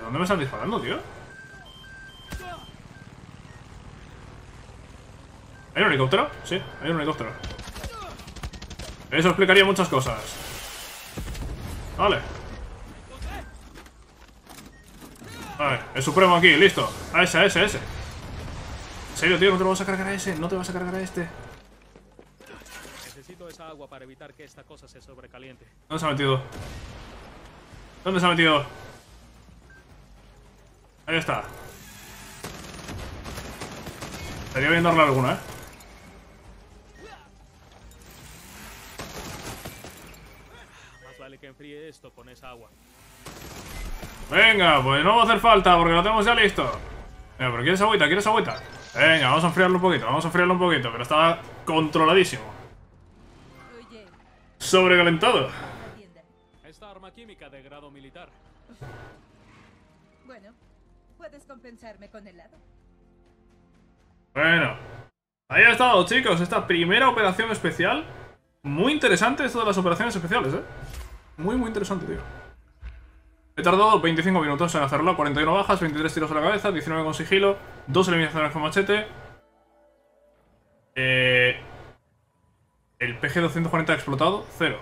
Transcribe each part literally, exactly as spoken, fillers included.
dónde me están disparando, tío? ¿Hay un helicóptero? Sí, hay un helicóptero. Eso explicaría muchas cosas. Vale. Vale, el supremo aquí, listo. A ese, a ese, a ese. ¿En serio, tío? ¿No te lo vas a cargar a ese? ¿No te vas a cargar a este? Necesito esa agua para evitar que esta cosa se sobrecaliente. ¿Dónde se ha metido? ¿Dónde se ha metido? Ahí está. Estaría bien darle alguna, ¿eh? Más vale que enfríe esto con esa agua. Venga, pues no va a hacer falta porque lo tenemos ya listo. Venga, pero ¿quieres agüita? ¿Quieres agüita? Venga, vamos a enfriarlo un poquito, vamos a enfriarlo un poquito, pero está controladísimo. Sobrecalentado. Esta arma química de grado militar. Bueno, puedes compensarme con helado. Bueno, ahí ha estado, chicos, esta primera operación especial. Muy interesante esto de las operaciones especiales, eh. Muy, muy interesante, tío. He tardado veinticinco minutos en hacerlo, cuarenta y uno bajas, veintitrés tiros a la cabeza, diecinueve con sigilo, dos eliminaciones con machete. Eh, el P G doscientos cuarenta ha explotado, cero.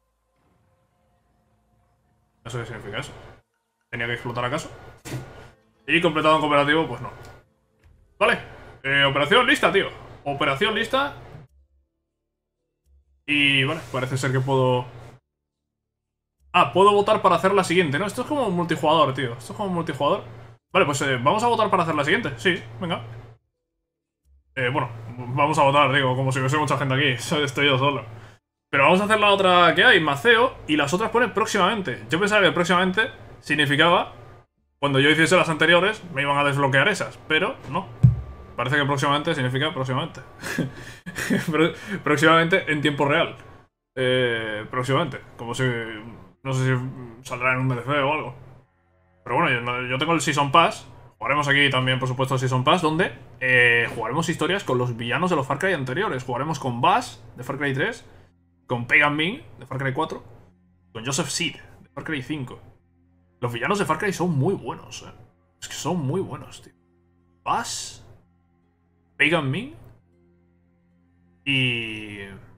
No sé qué significa eso. ¿Tenía que explotar acaso? Y completado en cooperativo, pues no. Vale, eh, operación lista, tío. Operación lista. Y vale, parece ser que puedo... Ah, puedo votar para hacer la siguiente, ¿no? Esto es como un multijugador, tío. Esto es como un multijugador. Vale, pues eh, vamos a votar para hacer la siguiente. Sí, venga. Eh, bueno, vamos a votar, digo, como si hubiese mucha gente aquí. Estoy yo solo. Pero vamos a hacer la otra que hay, Maceo. Y las otras ponen próximamente. Yo pensaba que próximamente significaba... Cuando yo hiciese las anteriores, me iban a desbloquear esas. Pero no. Parece que próximamente significa próximamente. Próximamente en tiempo real. Eh, próximamente. Como si... No sé si saldrá en un D L C o algo. Pero bueno, yo, yo tengo el Season Pass. Jugaremos aquí también, por supuesto, el Season Pass, donde eh, jugaremos historias con los villanos de los Far Cry anteriores. Jugaremos con Bash, de Far Cry tres, con Pagan Min, de Far Cry cuatro, con Joseph Seed, de Far Cry cinco. Los villanos de Far Cry son muy buenos, eh. Es que son muy buenos, tío. Bash, Pagan Min y...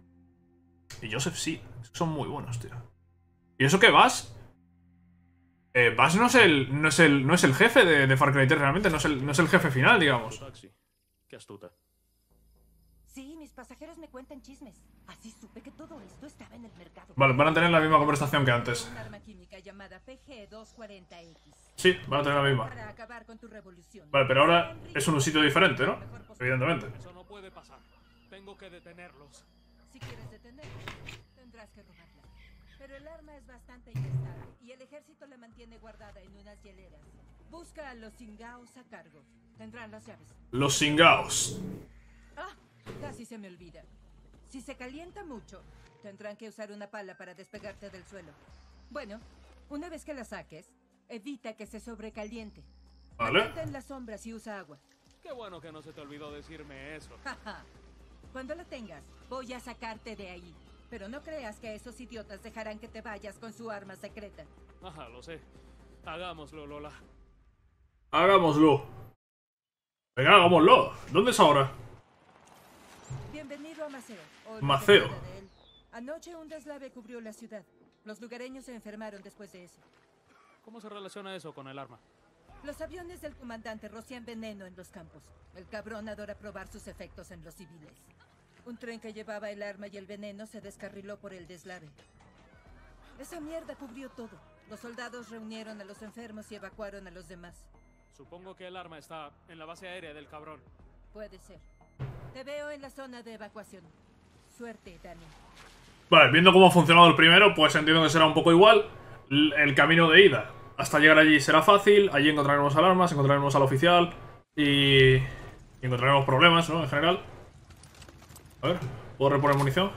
Y Joseph Seed. Son muy buenos, tío. ¿Y eso qué, Bash? Eh, Bash no es el, no es el, no es el jefe de, de Far Cry tres realmente, no es, el, no es el jefe final, digamos. Taxi. Qué astuta. Sí, mis pasajeros me cuentan chismes. Así supe que todo esto estaba en el mercado. Vale, van a tener la misma conversación que antes. Un arma química llamada P G doscientos cuarenta X. Sí, van a tener la misma. Para acabar con tu revolución. Vale, pero ahora es un sitio diferente, ¿no? Evidentemente. Eso no puede pasar. Tengo que detenerlos. Si quieres detenerlos, tendrás que robarla. Pero el arma es bastante inestable y el ejército la mantiene guardada en unas hieleras. Busca a los Singaos a cargo. Tendrán las llaves. Los Singaos. Ah, casi se me olvida. Si se calienta mucho, tendrán que usar una pala para despegarte del suelo. Bueno, una vez que la saques, evita que se sobrecaliente. Vale. Mantente en las sombras y usa agua. Qué bueno que no se te olvidó decirme eso. Jaja. Cuando la tengas, voy a sacarte de ahí. Pero no creas que esos idiotas dejarán que te vayas con su arma secreta. Ajá, lo sé. Hagámoslo, Lola. Hagámoslo. Venga, hagámoslo. ¿Dónde es ahora? Bienvenido a Maceo. o lo que Maceo. queda de él. Anoche un deslave cubrió la ciudad. Los lugareños se enfermaron después de eso. ¿Cómo se relaciona eso con el arma? Los aviones del comandante rocian veneno en los campos. El cabrón adora probar sus efectos en los civiles. Un tren que llevaba el arma y el veneno se descarriló por el deslave. Esa mierda cubrió todo. Los soldados reunieron a los enfermos y evacuaron a los demás. Supongo que el arma está en la base aérea del cabrón. Puede ser. Te veo en la zona de evacuación. Suerte, Dani. Vale, viendo cómo ha funcionado el primero, pues entiendo que será un poco igual. L- el camino de ida hasta llegar allí será fácil. Allí encontraremos alarmas, encontraremos al oficial y... y encontraremos problemas, ¿no? En general. A ver, ¿puedo reponer munición?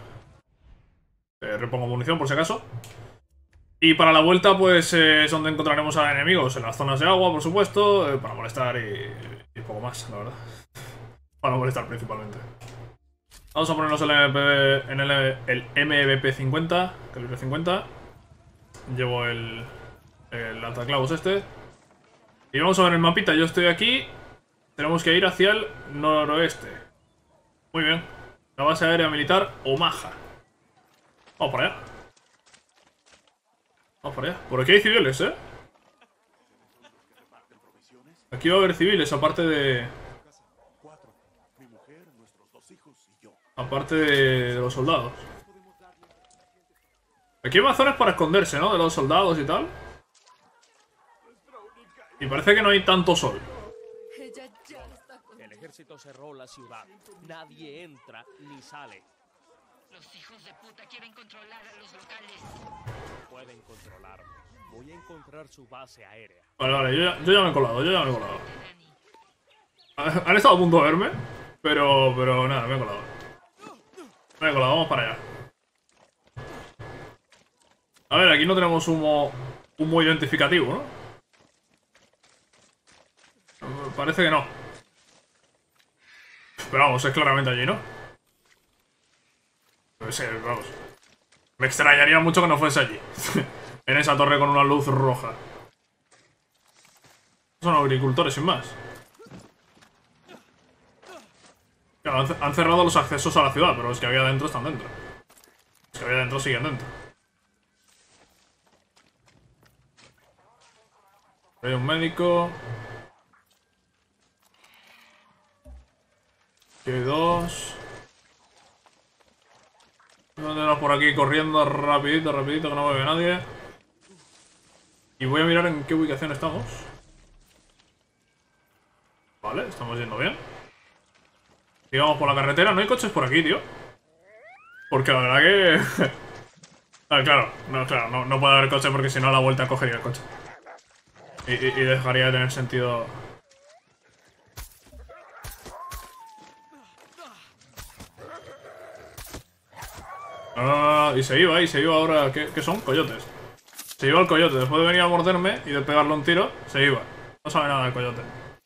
Eh, repongo munición por si acaso. Y para la vuelta, pues eh, es donde encontraremos a enemigos. En las zonas de agua, por supuesto, eh, para molestar y, y poco más, la verdad. Para molestar principalmente. Vamos a ponernos el M P, en el, el M V P cincuenta, calibre cincuenta. Llevo el, el lanzaclavos este. Y vamos a ver el mapita. Yo estoy aquí. Tenemos que ir hacia el noroeste. Muy bien. La base aérea militar Omaha. Vamos para allá. Vamos para allá. Por aquí hay civiles, ¿eh? Aquí va a haber civiles, aparte de... Aparte de, de los soldados. Aquí hay más zonas para esconderse, ¿no? De los soldados y tal. Y parece que no hay tanto sol. El ejército cerró la ciudad. Nadie entra ni sale. Los hijos de puta quieren controlar a los locales. Pueden controlar. Voy a encontrar su base aérea. Vale, vale, yo ya, yo ya me he colado, yo ya me he colado. Han estado a punto de verme, pero, pero nada, me he colado. Me he colado, vamos para allá. A ver, aquí no tenemos humo, humo identificativo, ¿no? Parece que no. Pero vamos, es claramente allí, ¿no? No sé, vamos. Me extrañaría mucho que no fuese allí. En esa torre con una luz roja. Son agricultores, sin más. Claro, han, han cerrado los accesos a la ciudad, pero los que había dentro están dentro. Los que había dentro siguen dentro. Hay un médico. Aquí hay dos. Vamos a tenernos por aquí corriendo rapidito, rapidito, que no me ve nadie. Y voy a mirar en qué ubicación estamos. Vale, estamos yendo bien. Sigamos por la carretera. No hay coches por aquí, tío. Porque la verdad que... ah, claro, no, claro, no, no puede haber coche porque si no a la vuelta cogería el coche. Y, y, y dejaría de tener sentido... No, no, no, no, y se iba, y se iba ahora... ¿Qué, qué son? Coyotes. Se iba el coyote. Después de venir a morderme y de pegarle un tiro, se iba. No sabe nada del coyote.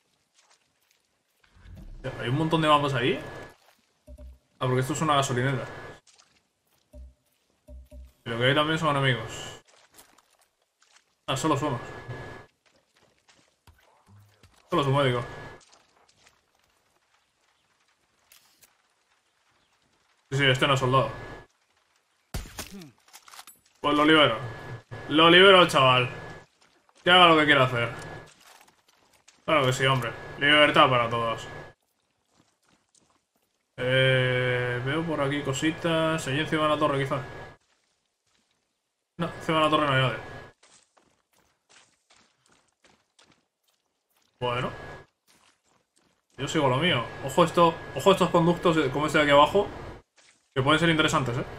Hay un montón de mapas ahí. Ah, porque esto es una gasolinera. Y lo que hay también son enemigos. Ah, solo somos. Solo es un médico. Sí, sí, este no es soldado. Pues lo libero. Lo libero al chaval. Que haga lo que quiera hacer. Claro que sí, hombre. Libertad para todos. Eh, veo por aquí cositas. Allí encima de la torre, quizás. No, encima de la torre no hay nadie. Bueno. Yo sigo lo mío. Ojo esto, ojo estos conductos como este de aquí abajo. Que pueden ser interesantes, eh.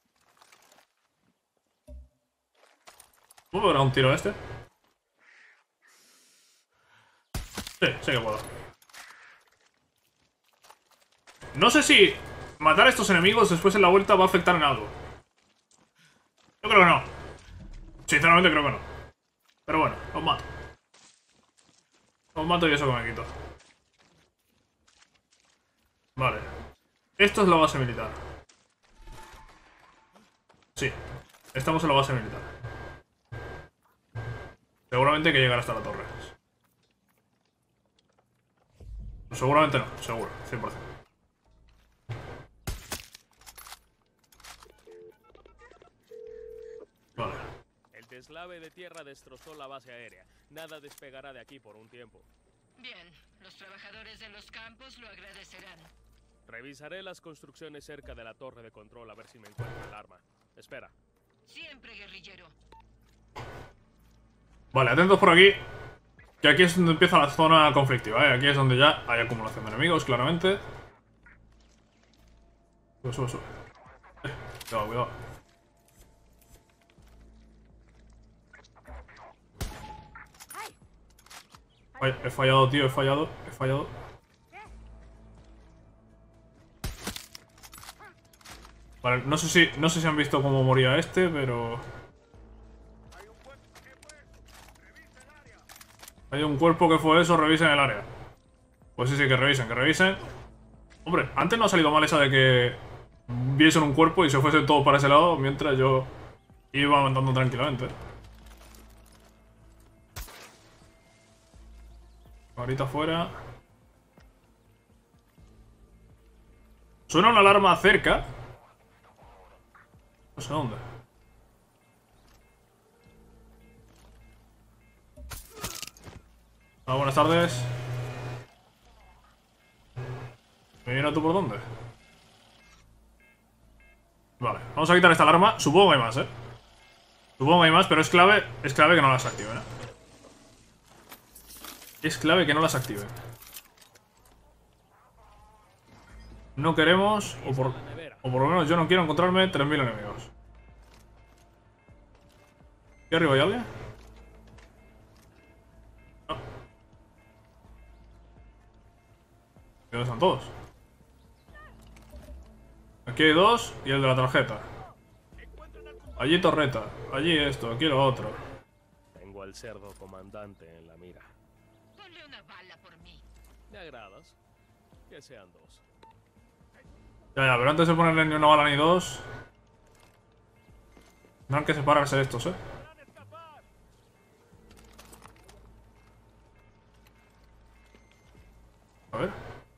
¿Puedo dar un tiro a este? Sí, sí que puedo. No sé si matar a estos enemigos después en la vuelta va a afectar en algo. Yo creo que no. Sinceramente creo que no. Pero bueno, los mato. Los mato y eso que me quito. Vale. Esto es la base militar. Sí. Estamos en la base militar. Seguramente hay que llegar hasta la torre. Seguramente no, seguro, cien por cien. Vale. El deslave de tierra destrozó la base aérea. Nada despegará de aquí por un tiempo. Bien, los trabajadores de los campos lo agradecerán. Revisaré las construcciones cerca de la torre de control a ver si me encuentro el arma. Espera. Siempre, guerrillero. Vale, atentos por aquí. Que aquí es donde empieza la zona conflictiva, ¿eh? Aquí es donde ya hay acumulación de enemigos, claramente. Sube, sube, sube. Eh, cuidado, cuidado. Ay, he fallado, tío, he fallado, he fallado. Vale, no sé si, no sé si han visto cómo moría este, pero... Hay un cuerpo que fue eso, revisen el área. Pues sí, sí, que revisen, que revisen. Hombre, antes no ha salido mal esa de que viesen un cuerpo y se fuesen todos para ese lado mientras yo iba andando tranquilamente. Ahorita fuera. Suena una alarma cerca. No sé dónde. Ah, buenas tardes. ¿Me viene tú por dónde? Vale, vamos a quitar esta alarma. Supongo que hay más, eh. Supongo que hay más, pero es clave. Es clave que no las activen, eh. Es clave que no las activen. No queremos, o por, o por lo menos yo no quiero encontrarme tres mil enemigos. ¿Aquí arriba hay alguien? No. ¿Dónde están todos? Aquí hay dos y el de la tarjeta. Allí torreta, allí esto, aquí lo otro. Tengo al cerdo comandante en la mira. Ponle una bala por mí. ¿Me agradas? Que sean dos. Ya, ya, pero antes de ponerle ni una bala ni dos, tendrán que separarse estos, eh. A ver.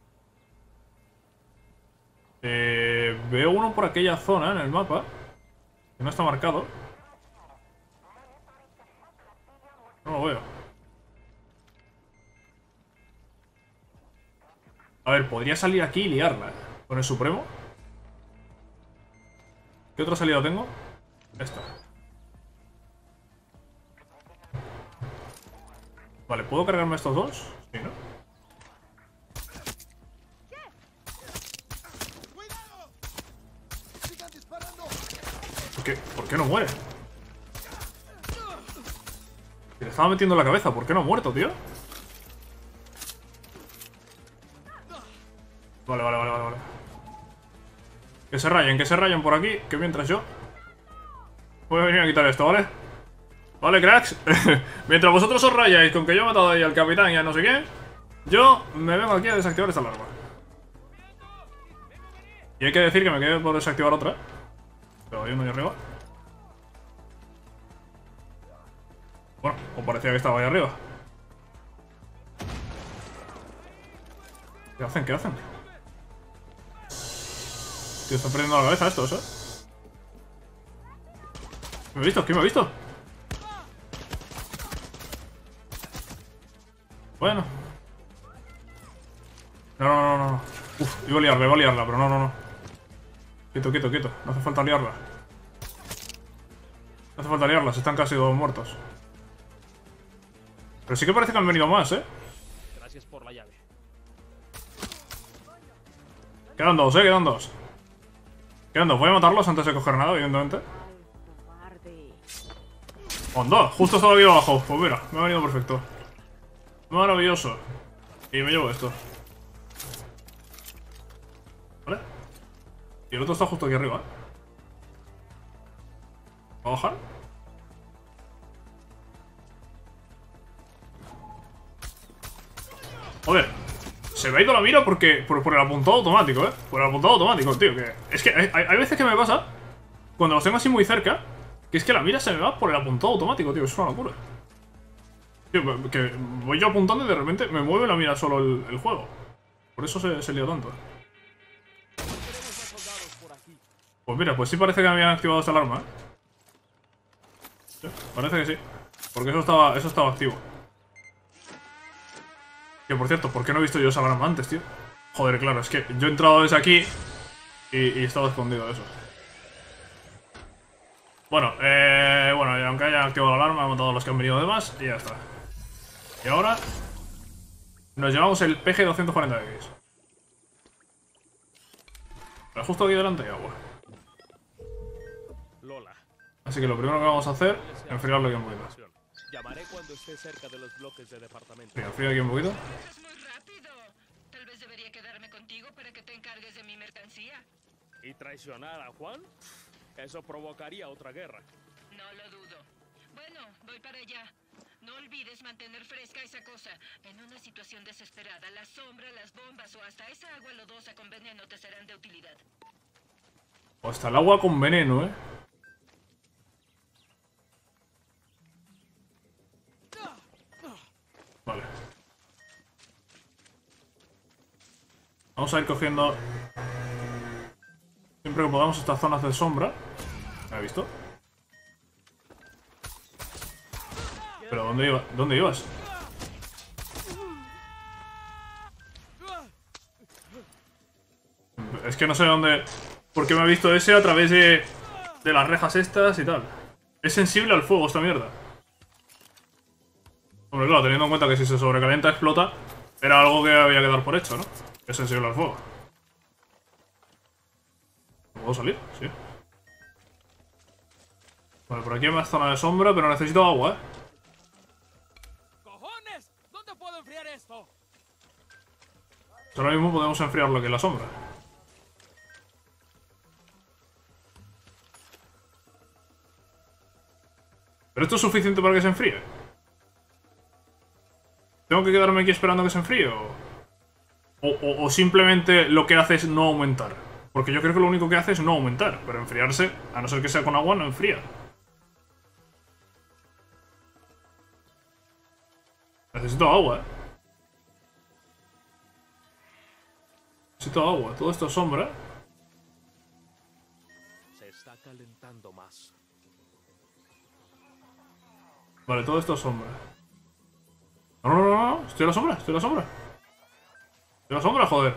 Eh, veo uno por aquella zona en el mapa, que no está marcado. No lo veo. A ver, podría salir aquí y liarla, ¿eh? Con el Supremo. ¿Qué otra salida tengo? Esta. Vale, ¿puedo cargarme estos dos? Sí, ¿no? ¿Por qué? ¿Por qué no muere? Le estaba metiendo en la cabeza. ¿Por qué no ha muerto, tío? Vale, vale, vale, vale, vale. Que se rayen, que se rayen por aquí. Que mientras yo voy a venir a quitar esto, ¿vale? Vale, cracks. Mientras vosotros os rayáis con que yo he matado ahí al capitán y a no sé qué, yo me vengo aquí a desactivar esta alarma. Y hay que decir que me quedé por desactivar otra. Pero hay uno ahí arriba. Bueno, o parecía que estaba ahí arriba. ¿Qué hacen? ¿Qué hacen? Tío, están perdiendo la cabeza estos, ¿eh? ¿Quién me ha visto? ¿Quién me ha visto? Bueno. No, no, no, no, no. Uf, iba a liarla, iba a liarla, pero no, no, no. Quieto, quieto, quieto. No hace falta liarla. No hace falta liarlas, están casi todos muertos. Pero sí que parece que han venido más, ¿eh? Gracias por la llave. Quedan dos, ¿eh? Quedan dos. Quedan dos. Voy a matarlos antes de coger nada, evidentemente. Con dos. Justo estaba aquí abajo. Pues mira, me ha venido perfecto. Maravilloso. Y me llevo esto. ¿Vale? Y el otro está justo aquí arriba, ¿eh? ¿Va a bajar? Joder, se me ha ido la mira porque por, por el apuntado automático, ¿eh? Por el apuntado automático, tío. Que es que hay, hay veces que me pasa, cuando los tengo así muy cerca, que es que la mira se me va por el apuntado automático, tío. Es una locura. Tío, que voy yo apuntando y de repente me mueve la mira solo el, el juego. Por eso se, se lió tanto. Pues mira, pues sí parece que me habían activado esta alarma, ¿eh? Sí, parece que sí. Porque eso estaba, eso estaba activo. Que por cierto, ¿por qué no he visto yo esa alarma antes, tío? Joder, claro, es que yo he entrado desde aquí y, y he estado escondido de eso. Bueno, eh, bueno, y aunque haya activado la alarma, he matado a los que han venido de más y ya está. Y ahora nos llevamos el P G doscientos cuarenta X. Pero justo aquí delante hay agua. Lola. Así que lo primero que vamos a hacer es enfriarlo aquí un poquito. Llamaré cuando esté cerca de los bloques de departamento. Sí, enfría aquí un poquito. Es muy rápido. Tal vez debería quedarme contigo para que te encargues de mi mercancía. ¿Y traicionar a Juan? Eso provocaría otra guerra. No lo dudo. Bueno, voy para allá. No olvides mantener fresca esa cosa. En una situación desesperada, la sombra, las bombas o hasta esa agua lodosa con veneno te serán de utilidad. O hasta el agua con veneno, ¿eh? Vale. Vamos a ir cogiendo siempre que podamos estas zonas de sombra. ¿Me has visto? ¿Pero dónde iba? ¿Dónde ibas? Es que no sé dónde... ¿Por qué me ha visto ese a través de, de las rejas estas y tal? Es sensible al fuego esta mierda. Hombre, claro, teniendo en cuenta que si se sobrecalienta explota, era algo que había que dar por hecho, ¿no? Es sensible al fuego. ¿Puedo salir? Sí. Vale, por aquí hay más zona de sombra, pero necesito agua, ¿eh? ¡Cojones! ¿Dónde puedo enfriar esto? Ahora mismo podemos enfriarlo aquí en la sombra. ¿Pero esto es suficiente para que se enfríe? ¿Tengo que quedarme aquí esperando a que se enfríe? ¿O, o, o simplemente lo que hace es no aumentar? Porque yo creo que lo único que hace es no aumentar. Pero enfriarse, a no ser que sea con agua, no enfría. Necesito agua, ¿eh? Necesito agua. Todo esto es sombra. Se está calentando más. Vale, todo esto es sombra. No, no, no, no. Estoy en la sombra, estoy en la sombra. Estoy en la sombra, joder.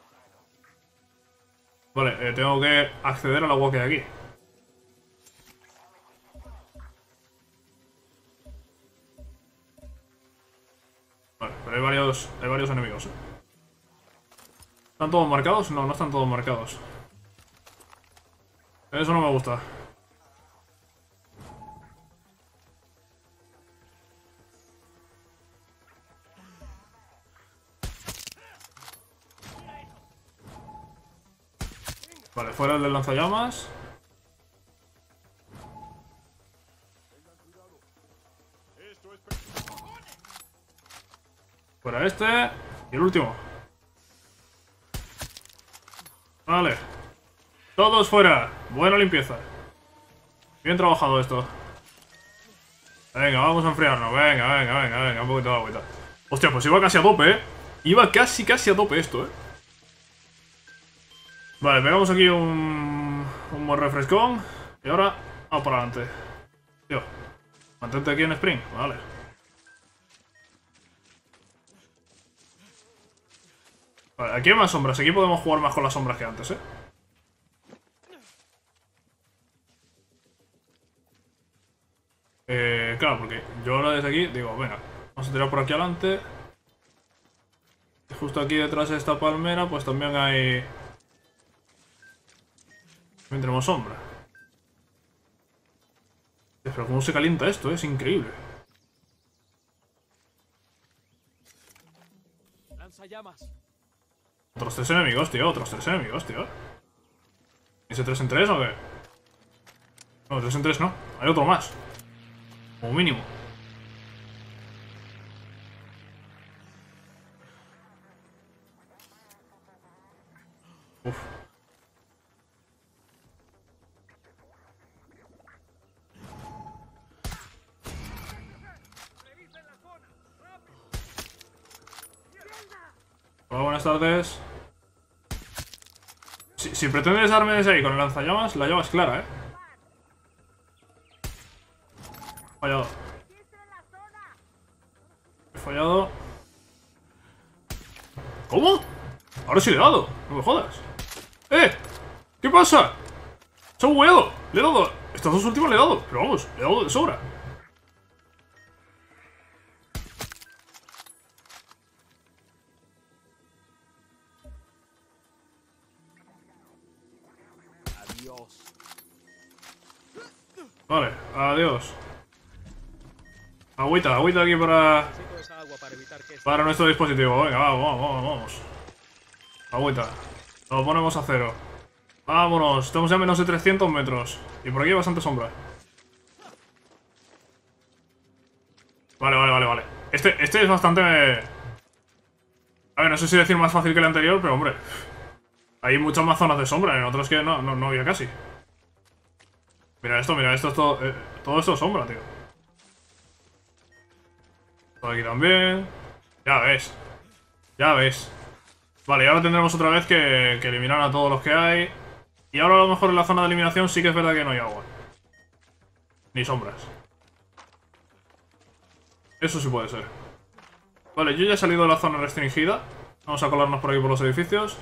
Vale, eh, tengo que acceder al agua que hay aquí. Vale, pero hay varios, hay varios enemigos, ¿eh? ¿Están todos marcados? No, no están todos marcados. Eso no me gusta. Vale, fuera el del lanzallamas. Fuera este. Y el último. Vale. Todos fuera. Buena limpieza. Bien trabajado esto. Venga, vamos a enfriarnos. Venga, venga, venga, venga. Un poquito de agüita. Hostia, pues iba casi a tope, ¿eh? Iba casi, casi a tope esto, ¿eh? Vale, pegamos aquí un, un buen refrescón. Y ahora, vamos para adelante. Tío, mantente aquí en sprint. Vale. Vale, aquí hay más sombras. Aquí podemos jugar más con las sombras que antes, ¿eh? Eh, claro, porque yo ahora desde aquí digo, venga, vamos a tirar por aquí adelante. Y justo aquí detrás de esta palmera, pues también hay... También tenemos sombra. Pero cómo se calienta esto, ¿eh? Es increíble. Lanzallamas. Otros tres enemigos, tío. Otros tres enemigos, tío. ¿Ese tres en tres o qué? No, tres en tres no. Hay otro más. Como mínimo. Uf. Hola, buenas tardes. Si, si pretendes darme desde ahí con el lanzallamas, la llama es clara, ¿eh? Fallado. He fallado. ¿Cómo? Ahora sí le he dado. No me jodas. ¡Eh! ¿Qué pasa? ¡Se ha bugueado! Le he dado. Estas dos últimas le he dado. Pero vamos, le he dado de sobra. Adiós. Vale, adiós. Agüita, agüita aquí para... Necesito esa agua para evitar que... Para nuestro dispositivo. Venga, vamos, vamos, vamos, vamos. Agüita. Lo ponemos a cero. Vámonos, estamos ya a menos de trescientos metros. Y por aquí hay bastante sombra. Vale, vale, vale, vale. Este, este es bastante... A ver, no sé si decir más fácil que el anterior, pero hombre... Hay muchas más zonas de sombra, en otros que no, no, no había casi. Mira esto, mira, esto es todo... Eh, todo esto es sombra, tío. Todo aquí también. Ya ves. Ya ves. Vale, y ahora tendremos otra vez que, que eliminar a todos los que hay. Y ahora a lo mejor en la zona de eliminación sí que es verdad que no hay agua. Ni sombras. Eso sí puede ser. Vale, yo ya he salido de la zona restringida. Vamos a colarnos por aquí por los edificios.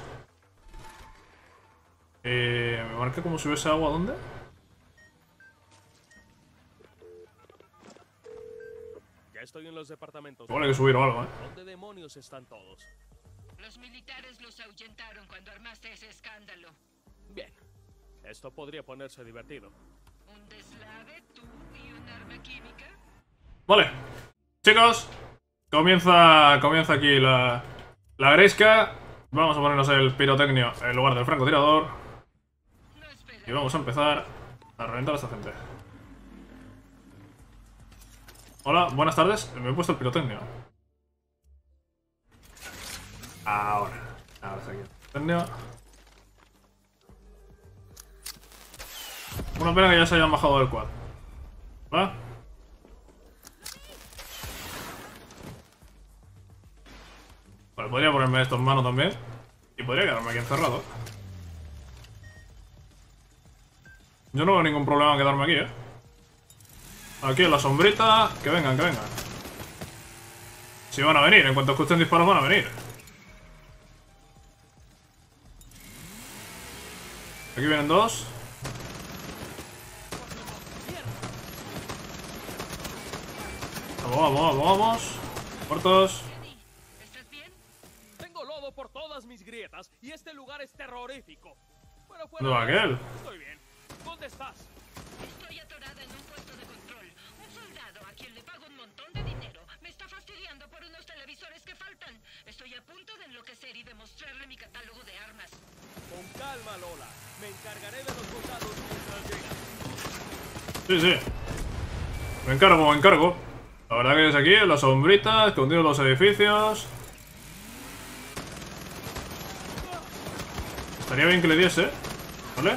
Eh, me marqué como si hubiese agua, ¿dónde? Ya estoy en los departamentos. Igual hay que subir o algo, ¿eh? ¿Dónde demonios están todos? Los militares los ahuyentaron cuando armaste ese escándalo. Bien. Esto podría ponerse divertido. ¿Un deslave, tú y un arma química? Vale. Chicos, comienza, comienza aquí la, la gresca. Vamos a ponernos el pirotecnio en lugar del francotirador. No espera. Y vamos a empezar a reventar a esta gente. Hola, buenas tardes. Me he puesto el pirotecnio. Ahora. Ahora está aquí el pirotecnio. Una pena que ya se hayan bajado del quad. ¿Va? Vale, podría ponerme esto en mano también. Y podría quedarme aquí encerrado. Yo no veo ningún problema en quedarme aquí, eh. Aquí en la sombrita. Que vengan, que vengan. Si van a venir, en cuanto escuchen disparos van a venir. Aquí vienen dos. Vamos, vamos, vamos, vamos. Muertos. ¿Estás bien? Tengo lodo por todas mis grietas y este lugar es terrorífico. Bueno, fuera ¿Dónde va de eso, aquel? Estoy bien. ¿Dónde estás? Estoy atorada en un puesto de control. Un soldado a quien le pago un montón de dinero me está fastidiando por unos televisores que faltan. Estoy a punto de enloquecer y demostrarle mi catálogo de armas. Con calma, Lola. Me encargaré de los soldados mientras llegas. Sí, sí. Me encargo, me encargo. La verdad que es aquí, en la sombrita, escondido en los edificios. Estaría bien que le diese, ¿vale?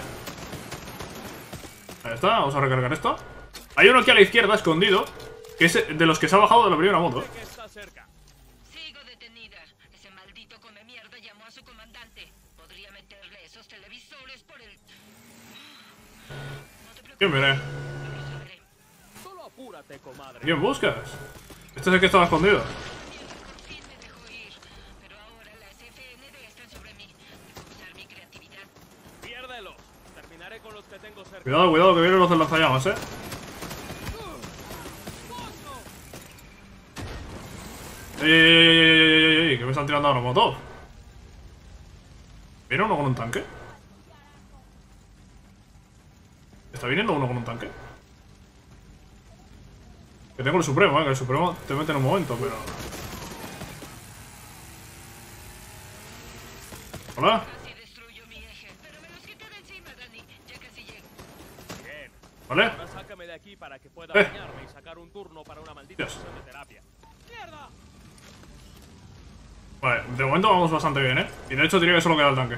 Ahí está, vamos a recargar esto. Hay uno aquí a la izquierda, escondido, que es de los que se ha bajado de la primera moto, ¿eh? Que está cerca. Sigo detenida. Ese maldito come mierda llamó a su comandante. Podría meterle esos televisores por el... No te ¿Quién preocupes, viene? lo resolveré. Solo apúrate, comadre. ¿Quién buscas? Este es el que estaba escondido. Por fin me dejó ir. Pero ahora las F N D están sobre mí. Debo usar mi creatividad. Piérdelos. Terminaré con los que tengo cerca. Cuidado, cuidado, que vienen los de lanzallamas, ¿eh? ¡Ey, ey, ey, ey, ey, ey, ey! Que me están tirando ahora molotov. ¿Viene uno con un tanque? ¿Está viniendo uno con un tanque? Que tengo el Supremo, eh, que el Supremo te mete en un momento, pero... ¿Hola? Casi destruyo mi eje. Pero me los quité de encima, Dani. Ya casi llego. Bien. ¿Vale? Ahora sácame de aquí para que pueda Eh. bañarme y sacar un turno para una maldita Dios. sesión de terapia. ¡Mierda! Vale, de momento vamos bastante bien, ¿eh? Y de hecho diría que solo queda el tanque.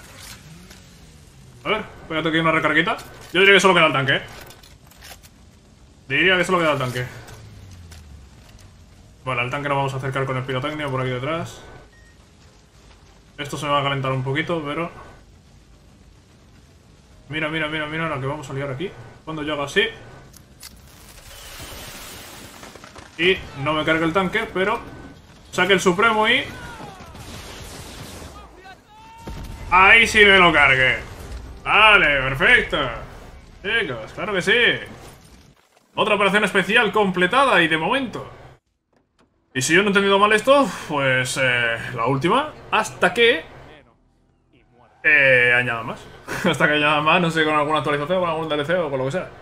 A ver, pégate aquí una recarguita. Yo diría que solo queda el tanque, ¿eh? Diría que solo queda el tanque. Vale, al tanque nos vamos a acercar con el pirotecnia por aquí detrás. Esto se me va a calentar un poquito, pero... Mira, mira, mira, mira la que vamos a liar aquí. Cuando yo haga así... Y no me cargue el tanque, pero... Saque el Supremo y... ¡Ahí sí me lo cargue! Vale, perfecto. Chicos, claro que sí. Otra operación especial completada y de momento. Y si yo no he entendido mal esto, pues eh, la última. Hasta que... Eh, añada más. Hasta que añada más, no sé, con alguna actualización, con algún D L C o con lo que sea.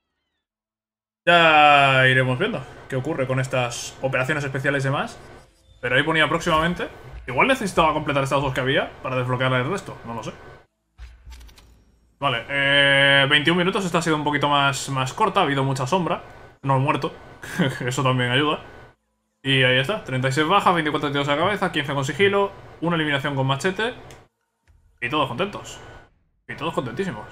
Ya iremos viendo qué ocurre con estas operaciones especiales y demás. Pero ahí ponía próximamente. Igual necesitaba completar estas dos que había para desbloquear el resto, no lo sé. Vale, eh, veintiún minutos, esta ha sido un poquito más, más corta, ha habido mucha sombra. No he muerto, eso también ayuda. Y ahí está, treinta y seis bajas, veinticuatro tiros a la cabeza, quince con sigilo, una eliminación con machete. Y todos contentos. Y todos contentísimos.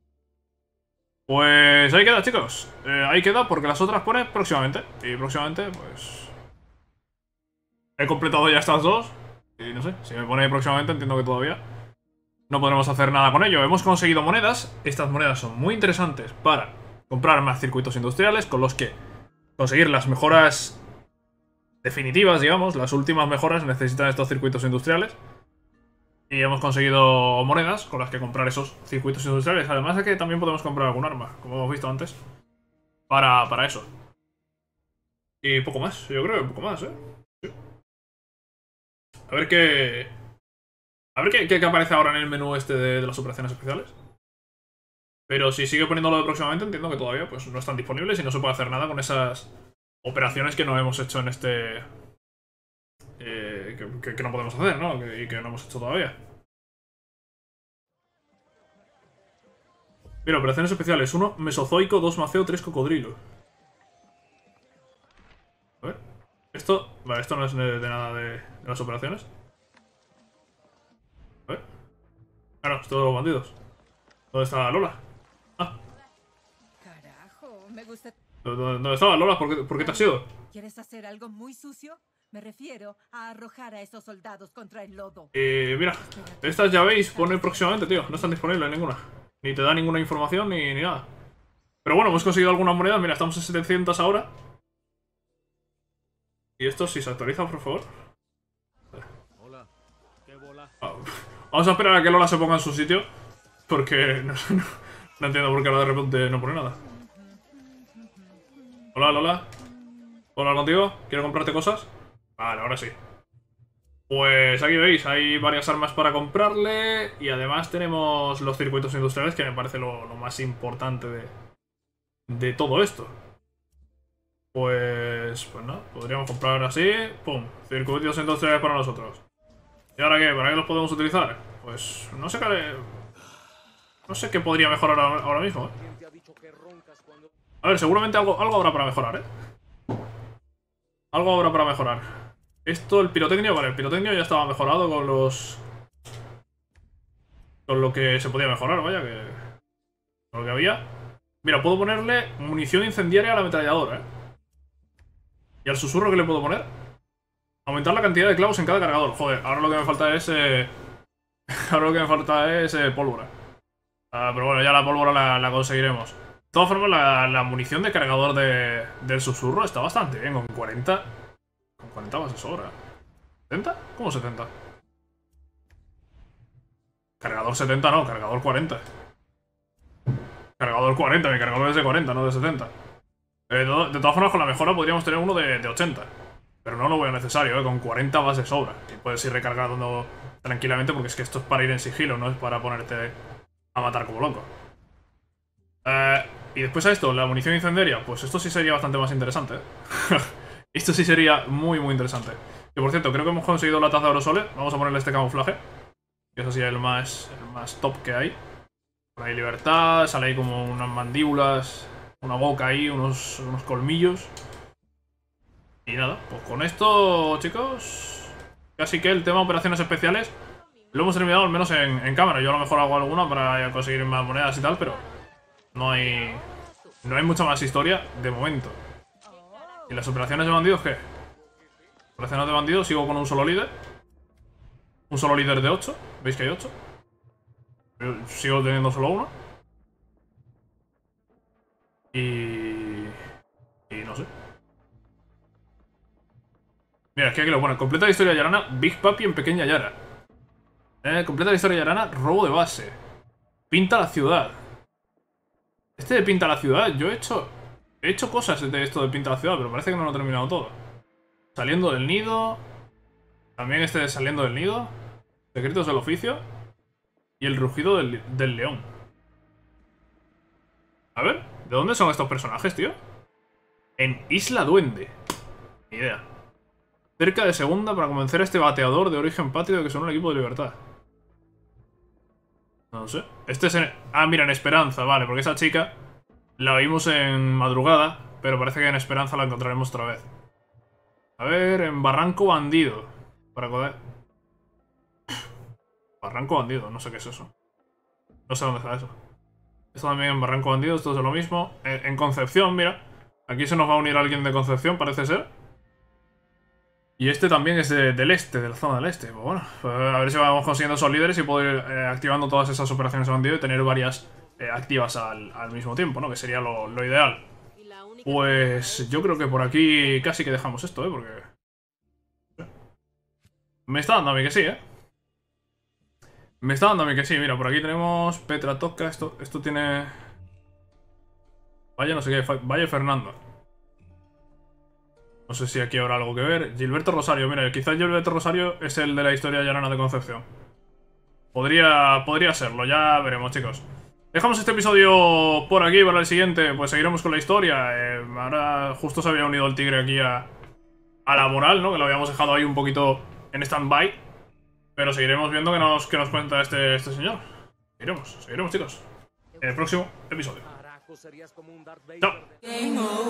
Pues ahí queda, chicos. Eh, ahí queda porque las otras pone próximamente. Y próximamente, pues... He completado ya estas dos. Y no sé, si me pone próximamente entiendo que todavía no podremos hacer nada con ello. Hemos conseguido monedas. Estas monedas son muy interesantes para comprar más circuitos industriales con los que conseguir las mejoras definitivas, digamos. Las últimas mejoras necesitan estos circuitos industriales. Y hemos conseguido monedas con las que comprar esos circuitos industriales. Además de que también podemos comprar algún arma, como hemos visto antes, para, para eso. Y poco más, yo creo que poco más, ¿eh? Sí. A ver qué... A ver qué, qué, qué aparece ahora en el menú este de, de las operaciones especiales. Pero si sigue poniéndolo de próximamente, entiendo que todavía pues no están disponibles y no se puede hacer nada con esas operaciones que no hemos hecho en este... Eh, que, que, que no podemos hacer, ¿no? Que, y que no hemos hecho todavía. Mira, operaciones especiales. uno, mesozoico, dos, maceo, tres, cocodrilo. A ver. Esto... Vale, esto no es de, de nada de, de las operaciones. A ver. Ah, no, es todos los bandidos. ¿Dónde está Lola? Ah. Carajo, me gusta... ¿Dónde, dónde estaba Lola? ¿Por qué, ¿Por qué te has ido? ¿Quieres hacer algo muy sucio? Me refiero a arrojar a esos soldados contra el lodo. Eh, mira, estas ya veis, pone próximamente, tío. No están disponibles ninguna. Ni te da ninguna información ni, ni nada. Pero bueno, hemos conseguido algunas monedas. Mira, estamos en setecientas ahora. Y esto, si se actualiza, por favor. Hola. ¿Qué bola? Ah, vamos a esperar a que Lola se ponga en su sitio. Porque no, no, no entiendo por qué ahora de repente no pone nada. Hola, Lola. ¿Puedo hablar contigo? ¿Quiero comprarte cosas? Vale, ahora sí. Pues aquí veis, hay varias armas para comprarle. Y además tenemos los circuitos industriales, que me parece lo, lo más importante de, de todo esto. Pues, pues no, podríamos comprar así. Pum, circuitos industriales para nosotros. ¿Y ahora qué? ¿Para qué los podemos utilizar? Pues no sé qué... No sé qué podría mejorar ahora, ahora mismo, ¿eh? A ver, seguramente algo, algo habrá para mejorar, ¿eh? Algo habrá para mejorar. Esto, el pirotecnio, vale, el pirotecnio ya estaba mejorado con los... Con lo que se podía mejorar, vaya, que... Con lo que había. Mira, puedo ponerle munición incendiaria a la ametralladora, ¿eh? ¿Y al susurro qué le puedo poner? Aumentar la cantidad de clavos en cada cargador. Joder, ahora lo que me falta es... Eh... ahora lo que me falta es eh, pólvora. Uh, pero bueno, ya la pólvora la, la conseguiremos. De todas formas, la, la munición de cargador de, del susurro está bastante bien. Con cuarenta... Con cuarenta más de sobra. ¿setenta? ¿Cómo setenta? Cargador setenta no, cargador cuarenta. Cargador cuarenta, mi cargador es de cuarenta, no de setenta. Eh, de, de todas formas, con la mejora podríamos tener uno de, de ochenta. Pero no lo veo necesario, ¿eh? Con cuarenta vas de sobra. Y puedes ir recargando tranquilamente porque es que esto es para ir en sigilo, no es para ponerte a matar como loco. Eh, y después a esto, la munición incendiaria. Pues esto sí sería bastante más interesante, ¿eh? Esto sí sería muy, muy interesante. Que por cierto, creo que hemos conseguido la taza de aerosoles. Vamos a ponerle este camuflaje. Que eso sí es el más, el más top que hay. Hay libertad, sale ahí como unas mandíbulas, una boca ahí, unos, unos colmillos. Y nada, pues con esto, chicos, casi que el tema de operaciones especiales lo hemos terminado al menos en, en cámara. Yo a lo mejor hago alguna para conseguir más monedas y tal, pero no hay, no hay mucha más historia de momento. ¿Y las operaciones de bandidos qué? Operaciones de bandidos, sigo con un solo líder. Un solo líder de ocho, ¿veis que hay ocho? Yo sigo teniendo solo uno. Y... Y no sé. Mira, es que aquí lo pone. Completa la historia de Yarana, Big Papi en Pequeña Yara. Eh, completa la historia de Yarana, robo de base. Pinta la ciudad. Este de Pinta la ciudad, yo he hecho... He hecho cosas de esto de Pinta la ciudad, pero parece que no lo he terminado todo. Saliendo del nido. También este de Saliendo del nido. Secretos del oficio. Y el rugido del, del león. A ver, ¿de dónde son estos personajes, tío? En Isla Duende. Ni idea. Cerca de segunda para convencer a este bateador de origen patrio de que son un equipo de libertad. No sé. Este es en... Ah, mira, en Esperanza, vale, porque esa chica la vimos en Madrugada, pero parece que en Esperanza la encontraremos otra vez. A ver, en Barranco Bandido. Para poder... Barranco Bandido, no sé qué es eso. No sé dónde está eso. Esto también en Barranco Bandido, esto es lo mismo. En, en Concepción, mira. Aquí se nos va a unir alguien de Concepción, parece ser. Y este también es de, del este, de la zona del este. Pues bueno, pues a ver si vamos consiguiendo esos líderes y poder ir eh, activando todas esas operaciones de bandido y tener varias eh, activas al, al mismo tiempo, ¿no? Que sería lo, lo ideal. Pues yo creo que por aquí casi que dejamos esto, ¿eh? Porque... me está dando a mí que sí, ¿eh? Me está dando a mí que sí. Mira, por aquí tenemos Petra Toca. Esto, esto tiene... Vaya no sé qué. Valle Fernando. No sé si aquí habrá algo que ver. Gilberto Rosario. Mira, quizás Gilberto Rosario es el de la historia llanana de Concepción. Podría, podría serlo. Ya veremos, chicos. Dejamos este episodio por aquí. Para el siguiente, pues seguiremos con la historia. Eh, ahora justo se había unido el tigre aquí a, a la moral, ¿no? Que lo habíamos dejado ahí un poquito en stand-by. Pero seguiremos viendo qué nos, qué nos cuenta este, este señor. Seguiremos, seguiremos, chicos. En el próximo episodio. Chao.